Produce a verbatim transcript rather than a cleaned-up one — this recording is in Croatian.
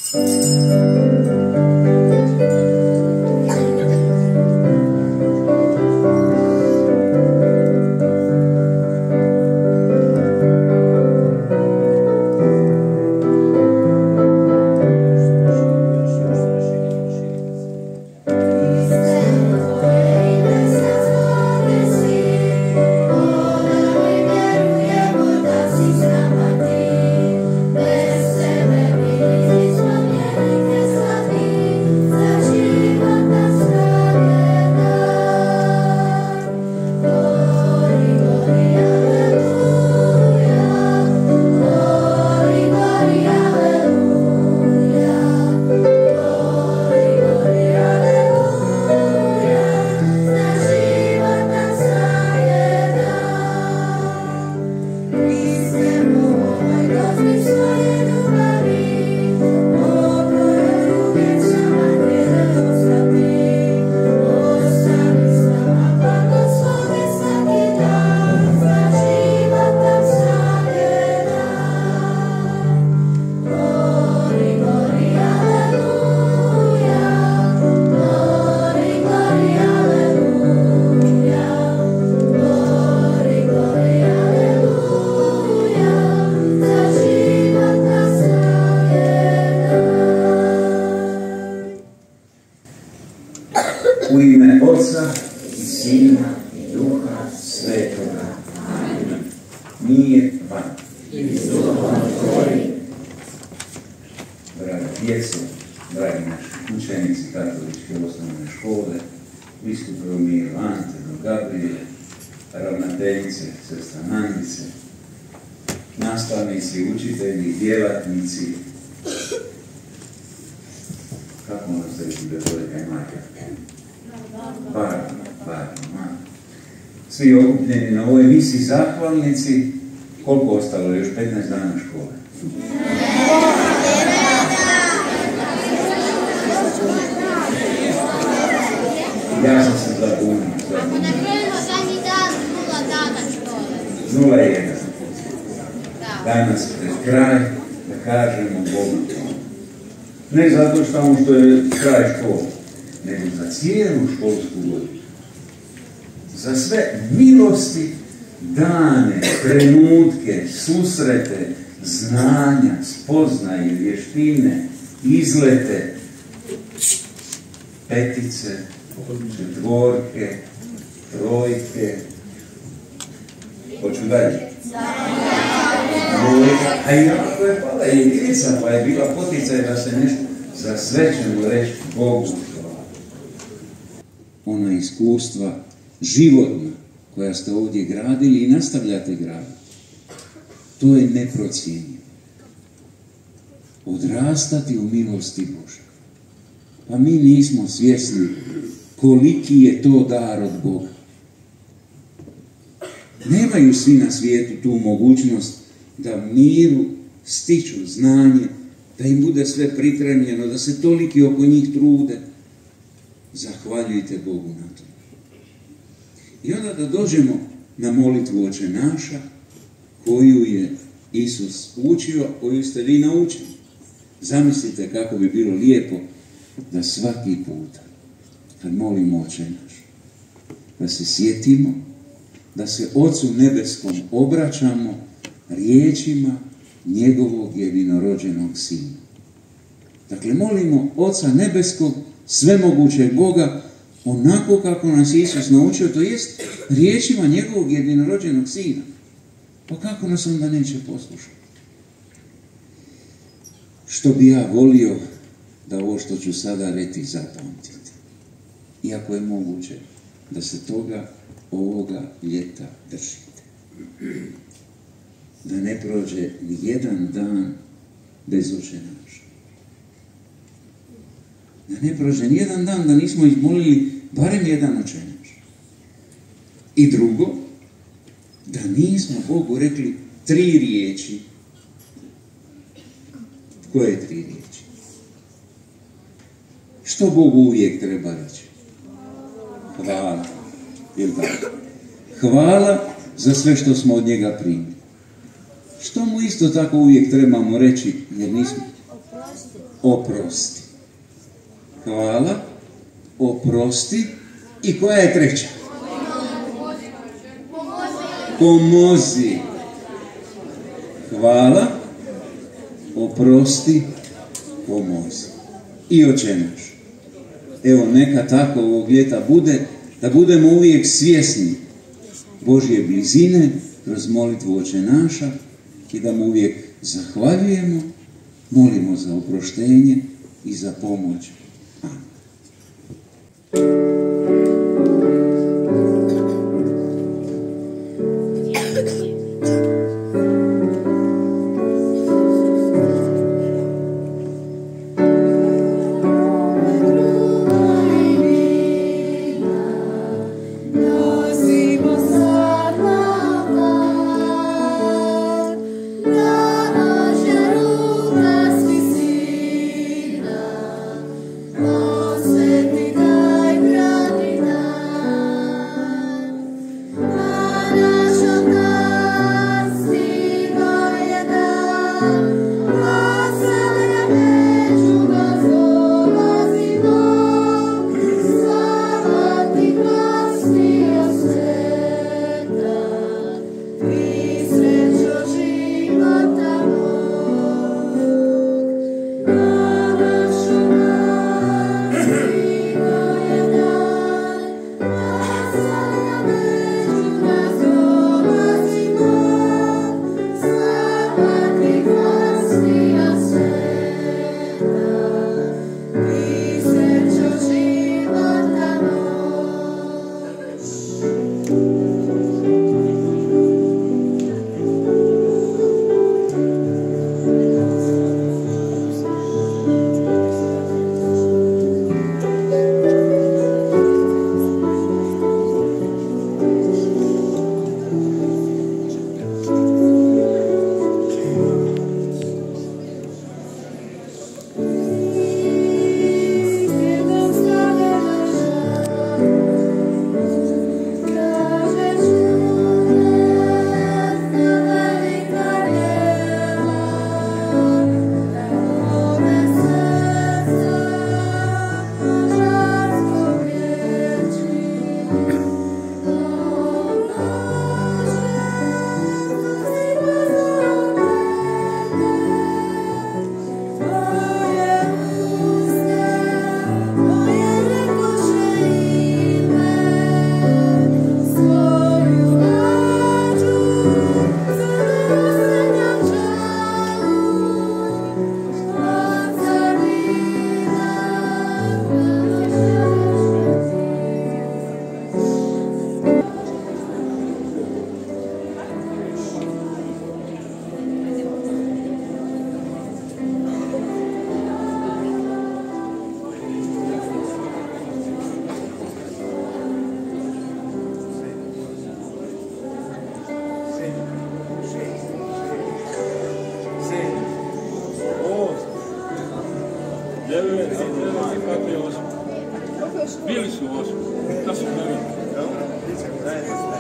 U ime Oca i Sina i Duha Svetoga. Amen. Mir vam. Dragi djeco, dragi naši učenici katoličke osnovne škole, biskup Romir Ante, Gabriele, ravnateljice, sestra Mandice, nastavnici, učitelji, djelatnici, kako ono ste reći Bezolika i Marka? Bar, bar, bar. Svi okupljeni na ovoj emisiji zahvalnici, koliko ostalo? Još petnaest dana škole. Ja sam se zabunio. Ako ne krenemo zadnji dan, nula dana škole. Nula jedan. Danas pred kraj, da kažemo Bogu to. Ne zato samo što je kraj škole, nego za cijelu školsku godinu. Za sve milosti, dane, trenutke, susrete, znanja, spoznaje, vještine, izlete, petice, četvorke, trojke. Hoću dalje. A i ako je pala jedinica, pa je bila poticaj da se nešto za sve ćemo reći Bogu hvala. Ona iskustva životna koja ste ovdje gradili i nastavljate graditi, to je neprocijenjivo. Odrastati u milosti Božje. Pa mi nismo svjesni koliki je to dar od Boga. Nemaju svi na svijetu tu mogućnost da miru stiču znanje, da im bude sve pripremljeno, da se toliki oko njih trude. Zahvaljujte Bogu na to. I onda da dođemo na molitvu Oče naša, koju je Isus učio, koju ste vi naučili. Zamislite kako bi bilo lijepo da svaki puta, kad molimo Oče naš, da se sjetimo, da se Ocu nebeskom obraćamo riječima njegovog jedinorođenog Sina. Dakle, molimo Oca nebeskog, svemogućeg Boga, onako kako nas Isus naučio, to jest riječima njegovog jedinorođenog Sina. Pa kako nas onda neće poslušati? Što bi ja volio da ovo što ću sada reći zapamtiti. Iako je moguće da se toga ovoga ljeta držite. Da ne prođe ni jedan dan bez Oče naš. Da ne prođe ni jedan dan da nismo izmolili barem jedan Oče naš. I drugo, da nismo Bogu rekli tri riječi. Koje tri riječi? Što Bogu uvijek treba reći? Hvala. Jel' tako? Hvala za sve što smo od njega primili. Što mu isto tako uvijek trebamo reći, jer nismo... oprosti. Hvala, oprosti. I koja je treća? Pomozi. Hvala, oprosti, pomozi. I Oče naš. Evo, neka tako ovog ljeta bude, da budemo uvijek svjesni Božje blizine kroz molitvu Oče naša i da mu uvijek zahvaljujemo, molimo za oproštenje i za pomoć. Amen. Bili su osmi. Da su bili.